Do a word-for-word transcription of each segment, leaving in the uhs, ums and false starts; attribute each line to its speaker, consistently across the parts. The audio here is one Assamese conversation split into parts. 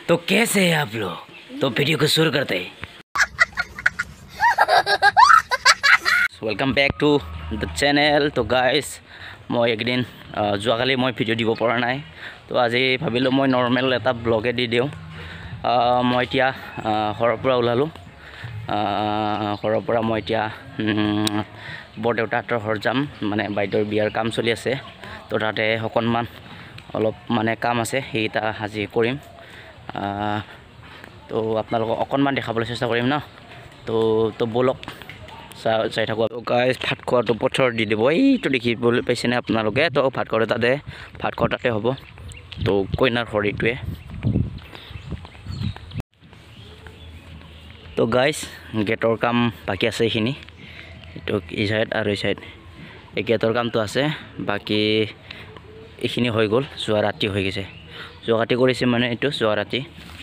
Speaker 1: तो कैसे हैं आप लोग? तो वीडियो को शुरू करते हैं। Welcome back to the channel. तो गाइस मैं एक दिन जो काली मैं भिडिओ দিব পৰা নাই तो আজি ভাবিলো মই নরমাল এটা ব্লগে দি দিও। মই এতিয়া ঘৰৰ পৰা ওলালো ঘৰৰ পৰা মই এতিয়া বৰদেউতাহঁতৰ ঘৰ যাম মানে বাইদেউৰ বিয়াৰ কাম চলি আছে তো তাতে অকণমান অলপ মানে কাম আছে সেইটা আজি কৰিম তো আপোনালোকক অকণমান দেখাবলৈ চেষ্টা কৰিম না তো তো বলক চাই থাকো। তো গাইজ ভাত খোৱাটো পথৰ দি দিব এইটো দেখিবলৈ পাইছেনে আপোনালোকে তো ভাত খোৱাটো তাতে ভাত খোৱা তাতে হ'ব তো কইনাৰ ঘৰ এইটোৱে। তো গাইজ গেটৰ কাম বাকী আছে এইখিনি এইটো এই চাইড আৰু এই চাইড এই গেটৰ কামটো আছে বাকী এইখিনি হৈ গ'ল যোৱা ৰাতি হৈ গৈছে যোৱা ৰাতি কৰিছে মানে এইটো যোৱা ৰাতি।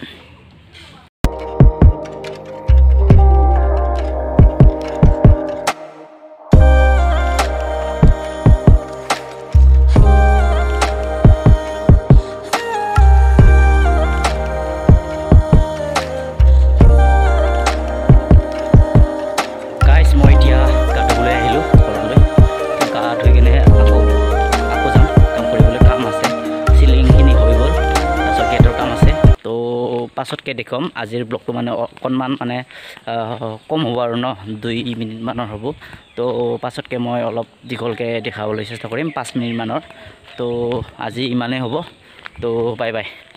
Speaker 1: পাছতকে দেখম আজিৰ ব্লগটো মানে অকণমান মানে কম হ'ব আৰু ন দুই মিনিট মানৰ হ'ব তো পাছতকে মই অলপ দীঘলকৈ দেখাবলৈ চেষ্টা কৰিম পাঁচ মিনিট মানৰ। তো আজি ইমানেই হ'ব তো বাই বাই।